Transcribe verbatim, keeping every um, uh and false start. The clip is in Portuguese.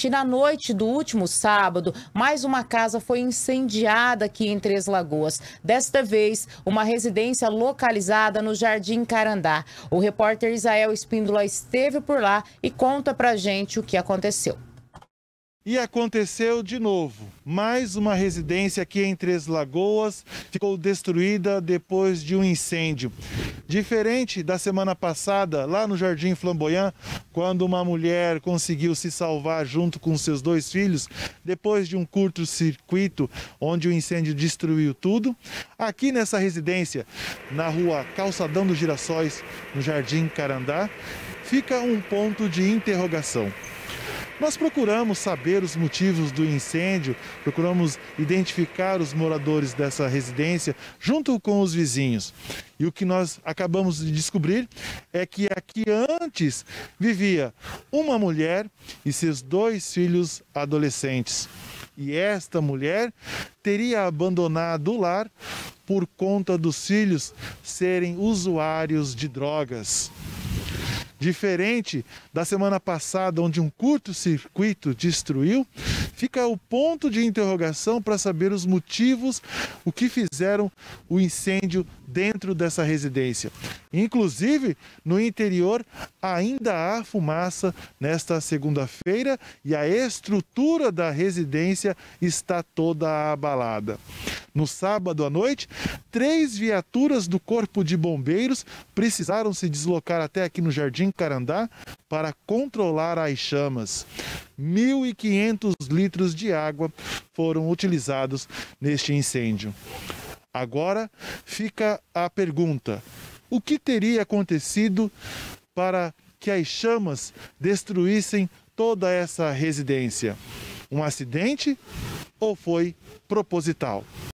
E na noite do último sábado, mais uma casa foi incendiada aqui em Três Lagoas. Desta vez, uma residência localizada no Jardim Carandá. O repórter Isael Espíndola esteve por lá e conta pra gente o que aconteceu. E aconteceu de novo. Mais uma residência aqui em Três Lagoas ficou destruída depois de um incêndio. Diferente da semana passada, lá no Jardim Flamboyant, quando uma mulher conseguiu se salvar junto com seus dois filhos, depois de um curto-circuito onde o incêndio destruiu tudo. Aqui nessa residência, na rua Calçadão dos Girassóis, no Jardim Carandá, fica um ponto de interrogação. Nós procuramos saber os motivos do incêndio, procuramos identificar os moradores dessa residência junto com os vizinhos. E o que nós acabamos de descobrir é que aqui antes vivia uma mulher e seus dois filhos adolescentes. E esta mulher teria abandonado o lar por conta dos filhos serem usuários de drogas. Diferente da semana passada, onde um curto-circuito destruiu, fica o ponto de interrogação para saber os motivos, o que fizeram o incêndio dentro dessa residência. Inclusive, no interior ainda há fumaça nesta segunda-feira e a estrutura da residência está toda abalada. No sábado à noite, três viaturas do Corpo de Bombeiros precisaram se deslocar até aqui no Jardim Carandá para controlar as chamas. mil e quinhentos litros de água foram utilizados neste incêndio. Agora fica a pergunta: o que teria acontecido para que as chamas destruíssem toda essa residência? Um acidente ou foi proposital?